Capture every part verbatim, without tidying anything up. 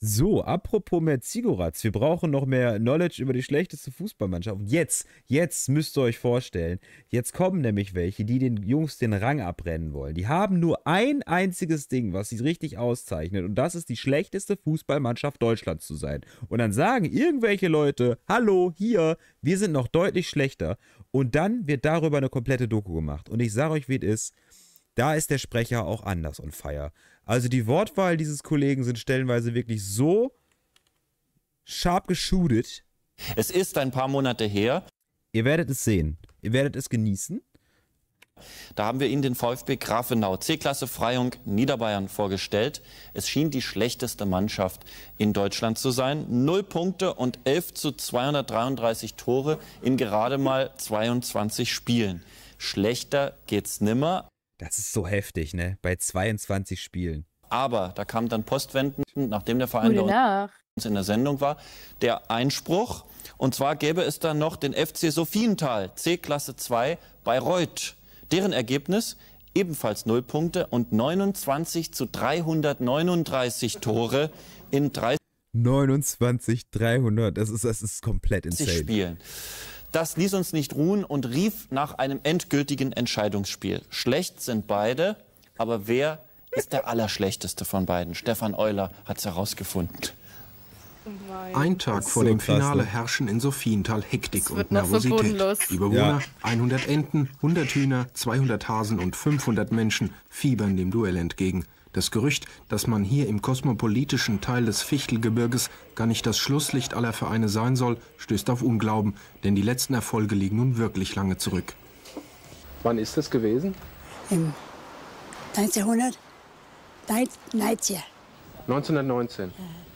So, apropos mehr Zigoratz, wir brauchen noch mehr Knowledge über die schlechteste Fußballmannschaft. Und jetzt, jetzt müsst ihr euch vorstellen, jetzt kommen nämlich welche, die den Jungs den Rang abrennen wollen. Die haben nur ein einziges Ding, was sie richtig auszeichnet, und das ist die schlechteste Fußballmannschaft Deutschlands zu sein. Und dann sagen irgendwelche Leute, hallo, hier, wir sind noch deutlich schlechter. Und dann wird darüber eine komplette Doku gemacht. Und ich sage euch, wie es ist, da ist der Sprecher auch anders on fire. Also die Wortwahl dieses Kollegen sind stellenweise wirklich so scharf geshootet. Es ist ein paar Monate her. Ihr werdet es sehen. Ihr werdet es genießen. Da haben wir Ihnen den VfB Grafenau, C-Klasse Freyung, Niederbayern vorgestellt. Es schien die schlechteste Mannschaft in Deutschland zu sein. Null Punkte und elf zu zweihundertdreiunddreißig Tore in gerade mal zweiundzwanzig Spielen. Schlechter geht's nimmer. Das ist so heftig, ne? Bei zweiundzwanzig Spielen. Aber da kam dann postwendend, nachdem der Verein bei uns in der Sendung war, der Einspruch. Und zwar gäbe es dann noch den F C Sophienthal, C-Klasse zwei, Bayreuth. Deren Ergebnis ebenfalls null Punkte und neunundzwanzig zu dreihundertneununddreißig Tore in dreißig neunundzwanzig, dreihundert, das ist, das ist komplett insane. Spielen. Das ließ uns nicht ruhen und rief nach einem endgültigen Entscheidungsspiel. Schlecht sind beide, aber wer ist der Allerschlechteste von beiden? Stefan Euler hat es herausgefunden. Ein Tag vor so dem krass, Finale ne? herrschen in Sophienthal Hektik und noch so Nervosität. bodenlos. Die Bewohner, Ja. hundert Enten, hundert Hühner, zweihundert Hasen und fünfhundert Menschen fiebern dem Duell entgegen. Das Gerücht, dass man hier im kosmopolitischen Teil des Fichtelgebirges gar nicht das Schlusslicht aller Vereine sein soll, stößt auf Unglauben, denn die letzten Erfolge liegen nun wirklich lange zurück. Wann ist das gewesen? Im neunzehnhundert neunzehn. neunzehnhundertneunzehn.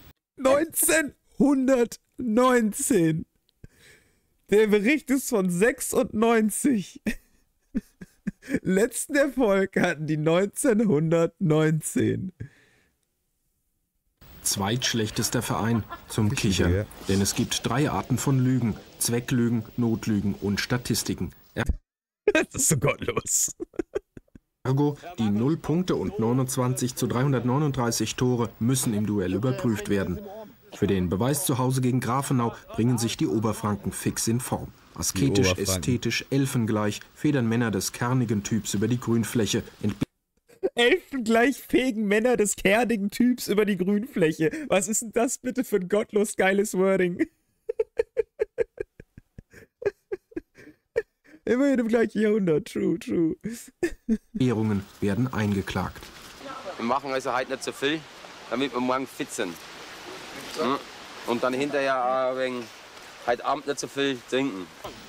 neunzehnhundertneunzehn. Der Bericht ist von sechsundneunzig. Letzten Erfolg hatten die neunzehnhundertneunzehn. Zweitschlechtester Verein zum Kichern. Denn es gibt drei Arten von Lügen. Zwecklügen, Notlügen und Statistiken. Das ist so gottlos. Ergo, die null Punkte und neunundzwanzig zu dreihundertneununddreißig Tore müssen im Duell überprüft werden. Für den Beweis zu Hause gegen Grafenau bringen sich die Oberfranken fix in Form. Asketisch, ästhetisch, elfengleich federn Männer des kernigen Typs über die Grünfläche. Elfengleich fegen Männer des kernigen Typs über die Grünfläche. Was ist denn das bitte für ein gottlos geiles Wording? Immerhin im gleichen Jahrhundert. True, true. Ehrungen werden eingeklagt. Wir machen also heute nicht so viel, damit wir morgen fit sind. Hm? Und dann hinterher auch wegen heute Abend nicht so viel trinken.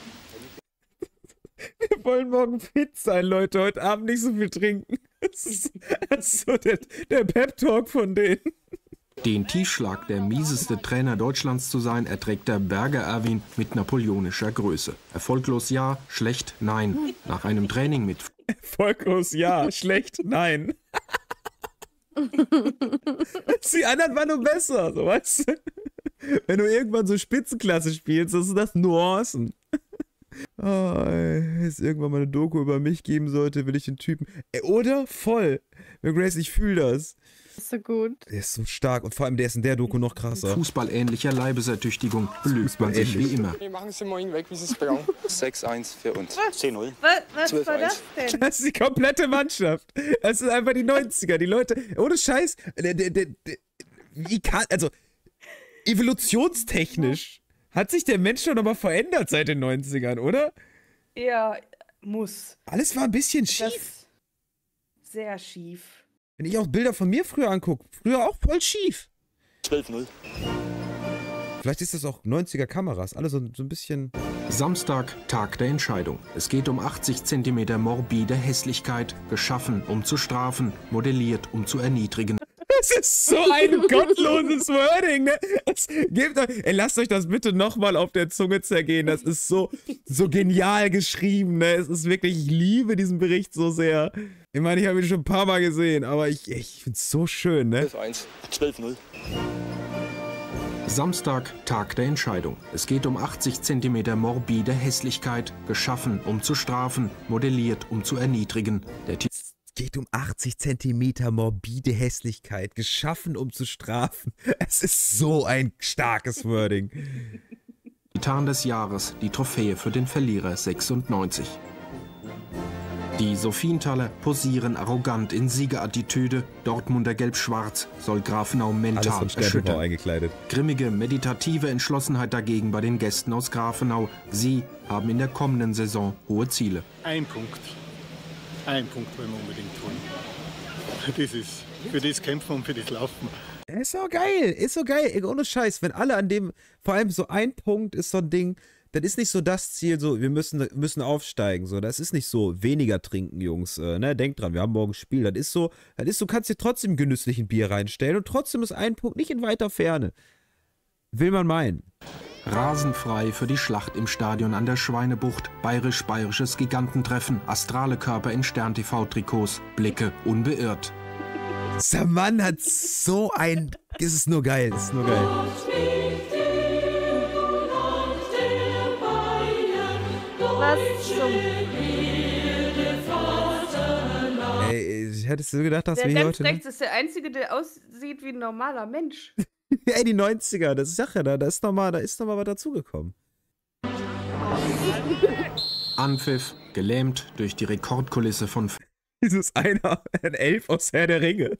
Wir wollen morgen fit sein, Leute. Heute Abend nicht so viel trinken. Das ist, das ist so der, der Pep-Talk von denen. Den Tiefschlag, der mieseste Trainer Deutschlands zu sein, erträgt der Berger Erwin mit napoleonischer Größe. Erfolglos ja, schlecht nein. Nach einem Training mit... Erfolglos ja, schlecht nein. Die anderen waren nur besser, so weißt du? Wenn du irgendwann so Spitzenklasse spielst, das sind das Nuancen. Oh, ey, wenn es irgendwann mal eine Doku über mich geben sollte, will ich den Typen... Ey, oder? Voll. Grace, ich fühle das. Das ist so gut. Der ist so stark und vor allem der ist in der Doku noch krasser. Fußballähnlicher Leibesertüchtigung belügt man sich wie immer. Wir machen sie morgen weg, wie sie es brauchen. sechs eins für uns. zehn null. Was, was war das denn? Das ist die komplette Mannschaft. Das ist einfach die neunziger. Die Leute, ohne Scheiß, der, der, der, der, wie kann, also evolutionstechnisch hat sich der Mensch schon nochmal verändert seit den neunzigern, oder? Ja, muss. Alles war ein bisschen schief. Das sehr schief. Wenn ich auch Bilder von mir früher angucke, früher auch voll schief. zwölf null. Vielleicht ist das auch neunziger Kameras, alle so, so ein bisschen... Samstag, Tag der Entscheidung. Es geht um achtzig Zentimeter morbide Hässlichkeit, geschaffen, um zu strafen, modelliert, um zu erniedrigen. Das ist so ein gottloses Wording, ne? Das, gebt euch, ey, lasst euch das bitte nochmal auf der Zunge zergehen. Das ist so, so genial geschrieben, ne? Es ist wirklich, ich liebe diesen Bericht so sehr. Ich meine, ich habe ihn schon ein paar Mal gesehen, aber ich, ich finde es so schön, ne? zwölf eins. zwölf null. Samstag, Tag der Entscheidung. Es geht um achtzig Zentimeter morbide Hässlichkeit, geschaffen, um zu strafen, modelliert, um zu erniedrigen. Der geht um achtzig Zentimeter morbide Hässlichkeit, geschaffen um zu strafen. Es ist so ein starkes Wording. Titan des Jahres, die Trophäe für den Verlierer sechsundneunzig. Die Sophienthaler posieren arrogant in Siegerattitüde. Dortmunder Gelb-Schwarz soll Grafenau mental erschüttern. Eingekleidet. Grimmige, meditative Entschlossenheit dagegen bei den Gästen aus Grafenau. Sie haben in der kommenden Saison hohe Ziele. Ein Punkt. Ein Punkt wollen wir unbedingt tun. Das ist, für das kämpfen und für das laufen. Ist so geil, ist so geil. Ey, ohne Scheiß, wenn alle an dem, vor allem so ein Punkt ist so ein Ding, das ist nicht so das Ziel, so wir müssen, müssen aufsteigen, so, das ist nicht so, weniger trinken, Jungs, äh, ne, denkt dran, wir haben morgen Spiel, das ist so, das ist so, du kannst dir trotzdem genüsslich ein Bier reinstellen und trotzdem ist ein Punkt nicht in weiter Ferne. Will man meinen. Rasenfrei für die Schlacht im Stadion an der Schweinebucht. Bayerisch-bayerisches Gigantentreffen. Astrale Körper in Stern-T V-Trikots. Blicke unbeirrt. Dieser Mann hat so ein... Es ist nur geil, es ist nur geil. Was zum... Ey, hättest du gedacht, dass der wir hier heute... Der rechts ist der Einzige, der aussieht wie ein normaler Mensch. Ey, die neunziger, das ist Sache, da, da ist nochmal noch was dazugekommen. Anpfiff, gelähmt durch die Rekordkulisse von... Dieses einer, ein Elf aus Herr der Ringe.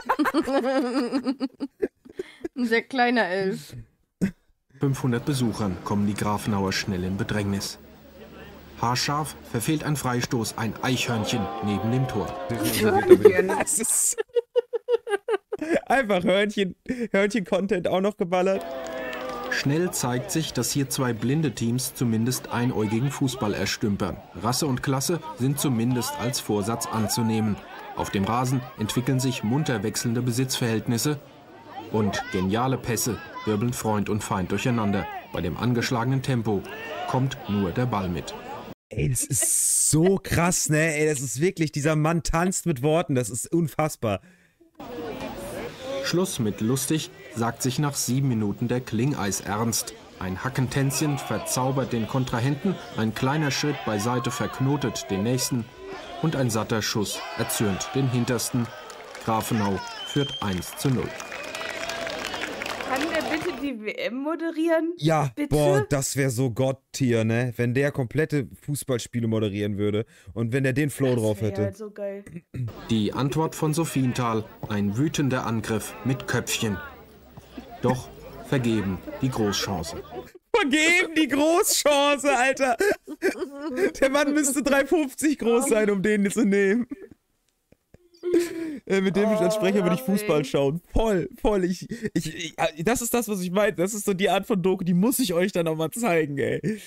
Ein sehr kleiner Elf. fünfhundert Besuchern kommen die Grafenauer schnell in Bedrängnis. Haarscharf verfehlt ein Freistoß ein Eichhörnchen neben dem Tor. Das ist einfach Hörnchen, Hörnchen-Content auch noch geballert. Schnell zeigt sich, dass hier zwei blinde Teams zumindest einäugigen Fußball erstümpern. Rasse und Klasse sind zumindest als Vorsatz anzunehmen. Auf dem Rasen entwickeln sich munter wechselnde Besitzverhältnisse und geniale Pässe wirbeln Freund und Feind durcheinander. Bei dem angeschlagenen Tempo kommt nur der Ball mit. Ey, das ist so krass, ne? Ey, das ist wirklich, dieser Mann tanzt mit Worten, das ist unfassbar. Schluss mit lustig, sagt sich nach sieben Minuten der Klingeis ernst. Ein Hackentänzchen verzaubert den Kontrahenten, ein kleiner Schritt beiseite verknotet den nächsten und ein satter Schuss erzürnt den hintersten. Grafenau führt eins zu null. Kann der bitte die W M moderieren? Ja, bitte? Boah, das wäre so Gott-Tier, ne? Wenn der komplette Fußballspiele moderieren würde und wenn der den Flow das drauf hätte. Halt so geil. Die Antwort von Sophienthal, ein wütender Angriff mit Köpfchen. Doch vergeben die Großchance. Vergeben die Großchance, Alter! Der Mann müsste drei fünfzig groß sein, um den zu nehmen. Äh, mit dem ich als Sprecher würde ich Fußball schauen. Voll, voll. Ich, ich, ich, das ist das, was ich meine. Das ist so die Art von Doku, die muss ich euch dann auch mal zeigen, ey.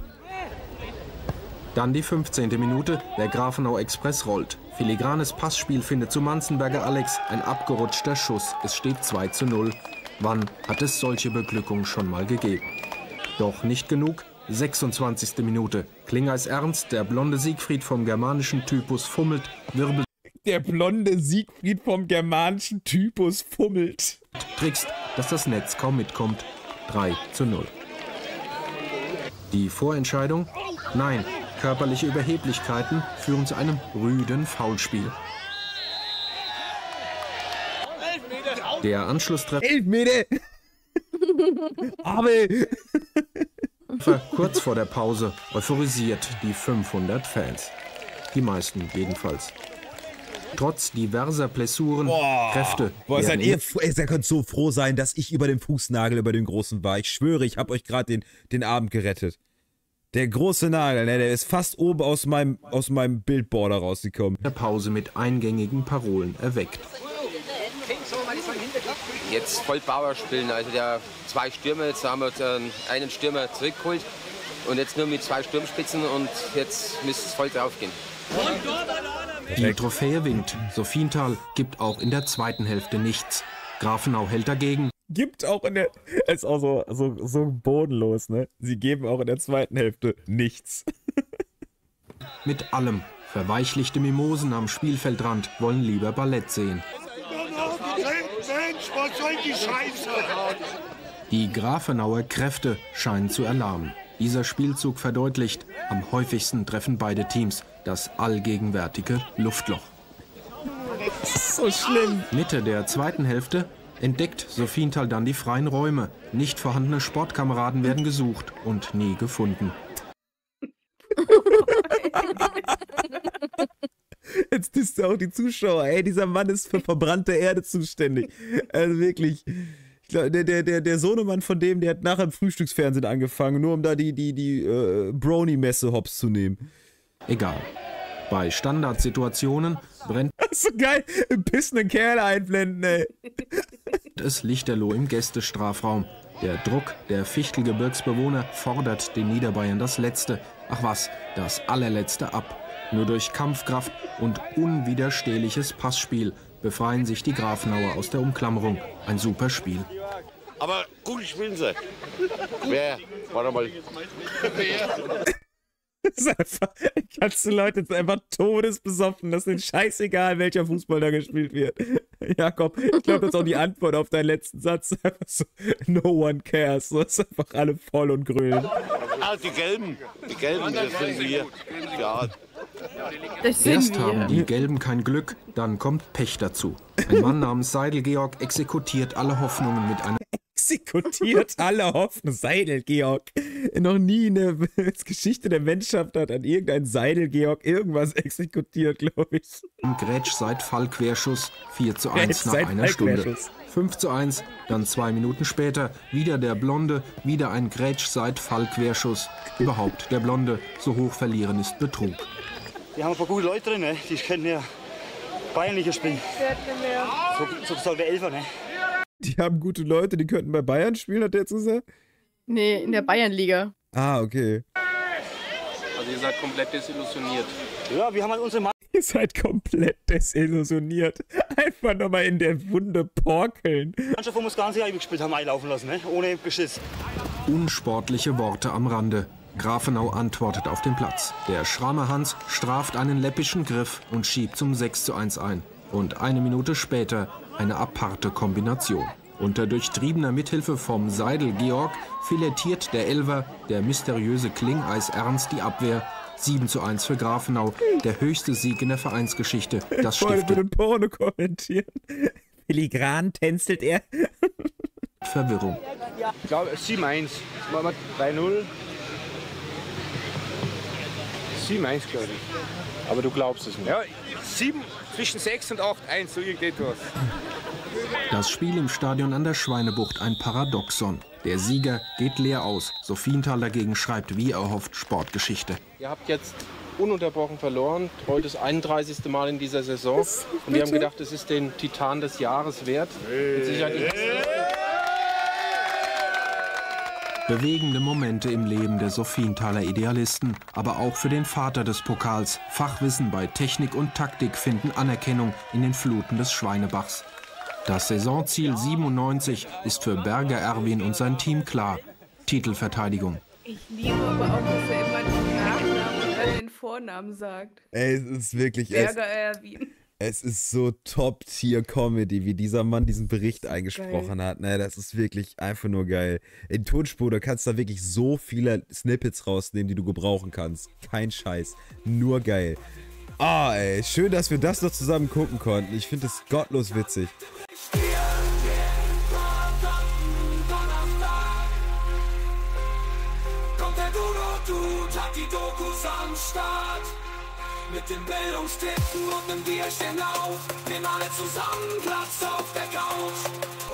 Dann die fünfzehnte Minute, der Grafenau Express rollt. Filigranes Passspiel findet zu Manzenberger Alex, ein abgerutschter Schuss. Es steht zwei zu null. Wann hat es solche Beglückung schon mal gegeben? Doch nicht genug. sechsundzwanzigste Minute. Klingeis Ernst, der blonde Siegfried vom germanischen Typus fummelt, wirbelt. Der blonde Siegfried vom germanischen Typus fummelt. Trickst, dass das Netz kaum mitkommt. drei zu null. Die Vorentscheidung? Nein, körperliche Überheblichkeiten führen zu einem rüden Foulspiel. Der Anschlusstreffer. Elfmeter! Abel! Kurz vor der Pause euphorisiert die fünfhundert Fans. Die meisten jedenfalls. Trotz diverser Blessuren, boah, Kräfte. Boah, seid ihr, ihr könnt so froh sein, dass ich über dem Fußnagel über dem Großen war. Ich schwöre, ich habe euch gerade den, den Abend gerettet. Der große Nagel, ne, der ist fast oben aus meinem, aus meinem Bildborder rausgekommen. Der Pause mit eingängigen Parolen erweckt. Jetzt voll Power spielen, also der zwei Stürmer, jetzt haben wir einen Stürmer zurückgeholt und jetzt nur mit zwei Sturmspitzen und jetzt müsste es voll drauf gehen. Die Trophäe winkt. Sophienthal gibt auch in der zweiten Hälfte nichts. Grafenau hält dagegen. Gibt auch in der... Ist auch so, so, so bodenlos, ne? Sie geben auch in der zweiten Hälfte nichts. Mit allem. Verweichlichte Mimosen am Spielfeldrand wollen lieber Ballett sehen. Mensch, was soll die Scheiße? Die Grafenauer Kräfte scheinen zu erlahmen. Dieser Spielzug verdeutlicht, am häufigsten treffen beide Teams das allgegenwärtige Luftloch. Das ist so schlimm. Mitte der zweiten Hälfte entdeckt Sophienthal dann die freien Räume. Nicht vorhandene Sportkameraden werden gesucht und nie gefunden. Jetzt disst du auch die Zuschauer. Ey, dieser Mann ist für verbrannte Erde zuständig. Also wirklich. Ich glaub, der, der, der, der Sohnemann von dem, der hat nachher im Frühstücksfernsehen angefangen, nur um da die, die, die äh, Brony-Messe hops zu nehmen. Egal. Bei Standardsituationen brennt das ist so geil, einen pissenden Kerl einblenden, ey. Es lichterloh im Gästestrafraum. Der Druck der Fichtelgebirgsbewohner fordert den Niederbayern das Letzte, ach was, das allerletzte ab. Nur durch Kampfkraft und unwiderstehliches Passspiel befreien sich die Grafenauer aus der Umklammerung. Ein super Spiel. Aber gut spielen sie. Wer? Warte mal. Wer? Das ist einfach, kannst du Leute jetzt einfach todesbesoffen, das ist denen scheißegal, welcher Fußball da gespielt wird. Jakob, ich glaube, das ist auch die Antwort auf deinen letzten Satz. Einfach so, no one cares. So ist einfach alle voll und grün. Ah, die Gelben. Die Gelben, das sind wir. Ja. Erst haben die Gelben kein Glück, dann kommt Pech dazu. Ein Mann namens Seidel-Georg exekutiert alle Hoffnungen mit einer... Exekutiert alle Hoffnungen. Seidel-Georg. Noch nie in der Geschichte der Menschheit hat an irgendein Seidel-Georg irgendwas exekutiert, glaube ich. Im Grätsch-Seit-Fall-Querschuss vier zu eins nach einer Stunde. fünf zu eins, dann zwei Minuten später wieder der Blonde, wieder ein Grätsch-Seit-Fall-Querschuss. Überhaupt, der Blonde, so hoch verlieren ist Betrug. Wir haben ein paar gute Leute drin, ne? Die können ja Bayernlicher spielen. So, so soll der Elfer, ne? Die haben gute Leute, die könnten bei Bayern spielen, hat der jetzt gesagt? Nee, in der Bayernliga. Ah, okay. Also ihr seid komplett desillusioniert. Ja, wir haben halt unsere... Ma Ihr seid komplett desillusioniert. Einfach nochmal in der Wunde porkeln. Mannschaft, wo wir das ganze Jahr gespielt haben, einlaufen lassen, ne? Ohne Geschiss. Unsportliche Worte am Rande. Grafenau antwortet auf den Platz. Der Schrammer Hans straft einen läppischen Griff und schiebt zum sechs zu eins ein. Und eine Minute später eine aparte Kombination. Unter durchtriebener Mithilfe vom Seidel-Georg filetiert der Elfer, der mysteriöse Klingeis Ernst, die Abwehr. sieben zu eins für Grafenau, der höchste Sieg in der Vereinsgeschichte. Das stiftet den Porno kommentieren. Filigran tänzelt er. Verwirrung. Ich glaube sieben eins. Machen wir drei null. sieben eins, glaube ich. Aber du glaubst es nicht. Ja, sieben, zwischen sechs und acht eins, so irgendetwas. Das Spiel im Stadion an der Schweinebucht ein Paradoxon. Der Sieger geht leer aus. Sophienthal dagegen schreibt wie erhofft Sportgeschichte. Ihr habt jetzt ununterbrochen verloren. Heute das einunddreißigste Mal in dieser Saison. Und wir haben gedacht, das ist den Titan des Jahres wert. Mit Sicherheit ist Bewegende Momente im Leben der Sophienthaler Idealisten, aber auch für den Vater des Pokals. Fachwissen bei Technik und Taktik finden Anerkennung in den Fluten des Schweinebachs. Das Saisonziel siebenundneunzig ist für Berger Erwin und sein Team klar. Titelverteidigung. Ich liebe aber auch, dass er immer den Nachnamen und dann den Vornamen sagt. Ey, es ist wirklich... Berger Erwin. Es ist so Top-Tier-Comedy, wie dieser Mann diesen Bericht eingesprochen geil. hat. Ne, das ist wirklich einfach nur geil. In Tonspur, da kannst du da wirklich so viele Snippets rausnehmen, die du gebrauchen kannst. Kein Scheiß. Nur geil. Ah, ey, schön, dass wir das noch zusammen gucken konnten. Ich finde es gottlos witzig. Kommt der Duro-Dude, hat die Dokus am Start. Mit dem Bildungstippen und nem Bierchen auf. Nehmen alle zusammen Platz auf der Couch.